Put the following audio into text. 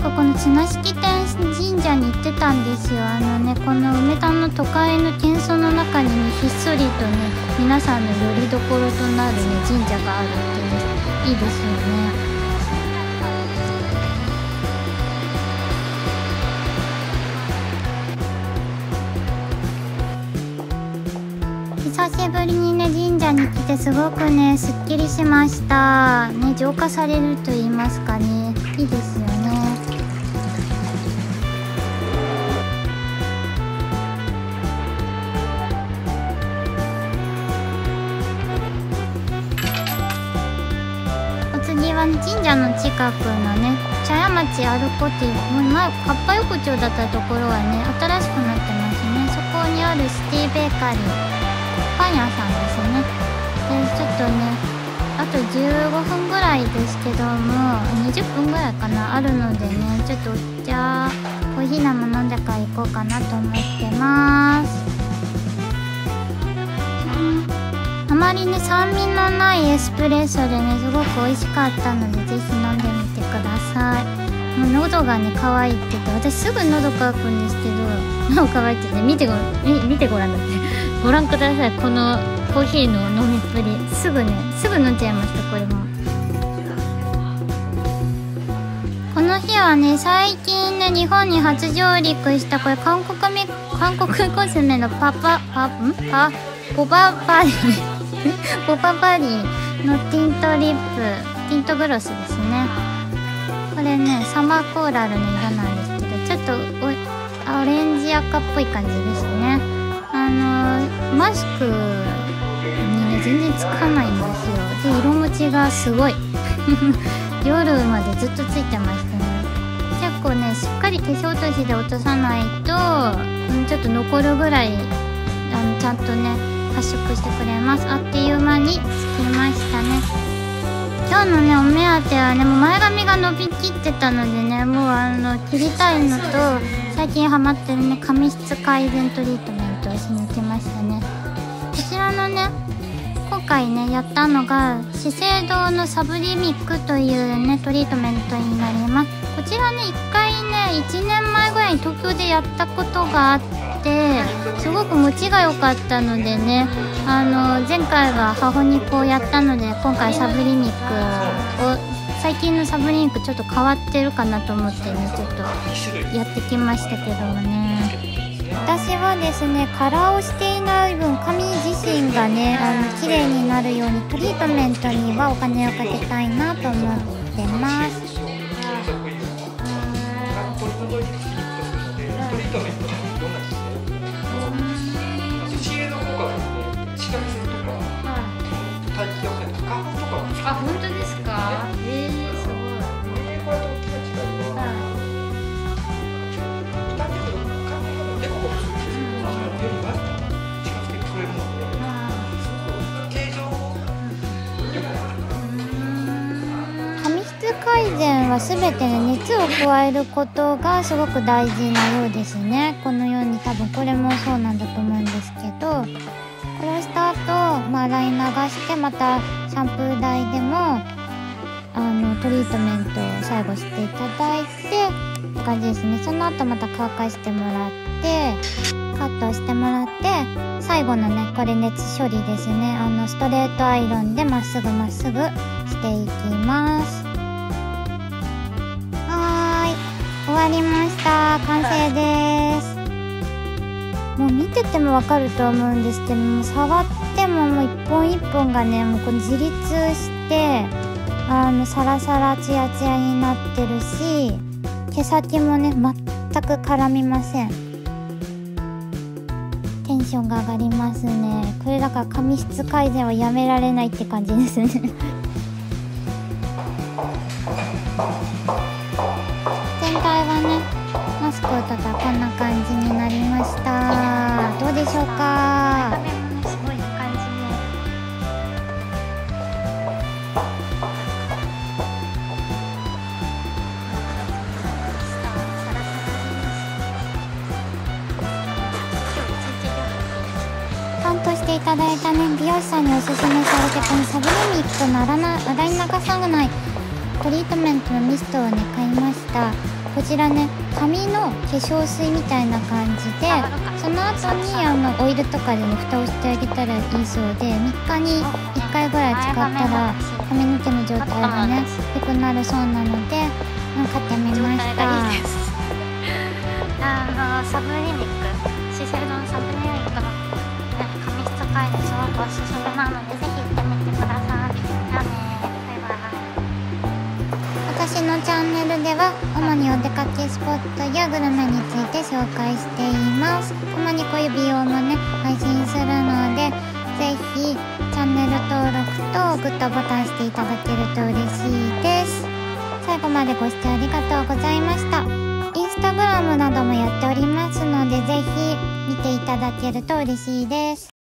かこの綱敷天神社に行ってたんですよ。この梅田の都会の喧騒の中にね、ひっそりとね、皆さんの拠り所となるね、神社があるってね、いいですよね。久しぶりにね、神社に来てすごくね、すっきりしましたね。浄化されると言いますかね、いいですよね。お次はね、神社の近くのね、茶屋町アルコっていう、前かっぱ横丁だったところはね、新しくなってますね。そこにあるシティベーカリーパン屋さんですね。でちょっとね、あと15分ぐらいですけども、20分ぐらいかな、あるのでね、ちょっとお茶コーヒーでも飲んでから行こうかなと思ってます。あまりね、酸味のないエスプレッソでね、すごく美味しかったので、ぜひ飲んでみてください。もう喉がね、渇いてて、私すぐ喉乾くんですけど、喉乾いてて、見てごらんだってご覧ください。このコーヒーの飲みっぷり、すぐ飲んじゃいました。これもこの日はね、最近ね、日本に初上陸したこれ韓国コスメのボババリボババリのティントリップ、ティントグロスですね。これね、サマーコーラルの色なんですけど、ちょっとオレンジ赤っぽい感じですね。マスクにね、全然つかないんですよ。で、色持ちがすごい夜までずっとついてましたね。結構ね、しっかり化粧落としで落とさないと、ちょっと残るぐらいちゃんとね、発色してくれます。あっという間につきましたね。今日のね、お目当てはね、もう前髪が伸びきってたのでね、もう切りたいのと、最近ハマってるね、髪質改善トリートメントをしに行きましたね。こちらのね、今回ね、やったのが資生堂のサブリミックというね、トリートメントになります。こちらね、1回ね、1年前ぐらいに東京でやったことがあって、すごく持ちが良かったのでね、前回がハホニコをやったので、今回サブリミックを、最近のサブリミックちょっと変わってるかなと思ってね、ちょっとやってきましたけどもね。私はですね、カラーをしていない分、髪自身がね、綺麗になるようにトリートメントにはお金をかけたいなと思ってます。あ、本当ですか？すごい。髪質改善は全てね、熱を加えることがすごく大事なようですね。このように多分これもそうなんだと思うんですけど、これをした後、洗い流してまたシャンプー台でもトリートメントを最後していただいてって感じですね。その後また乾かしてもらってカットしてもらって、最後のね、これ熱処理ですね。ストレートアイロンでまっすぐしていきます。はーい、終わりました。完成です。もう見ててもわかると思うんですけども、触ってももう一本一本がね、もうこの自立してサラサラツヤツヤになってるし、毛先もね、全く絡みません。テンションが上がりますね。これだから髪質改善はやめられないって感じですね全体はね、マスクを取ったらこんな感じになりました。どうでしょうか？すごいいい感じね。担当していただいたね、美容師さんにおすすめされて、このサブリミックの洗い流さないトリートメントのミストをね買いました。こちらね髪の化粧水みたいな感じで、その後にオイルとかでね蓋をしてあげたらいいそうで、3日に1回ぐらい使ったら髪の毛の状態がね良くなるそうなので買ってみました。 サブリミック、資生堂のサブリミックの、髪質カイルすごくおすすめなのでぜひ行ってみてください。じゃあね、バイバイ。 私のチャンネルでは主にお出かけスポットやグルメについて紹介しています。たまにこういう美容もね配信するので、ぜひチャンネル登録とグッドボタンしていただけると嬉しいです。最後までご視聴ありがとうございました。インスタグラムなどもやっておりますので、ぜひ見ていただけると嬉しいです。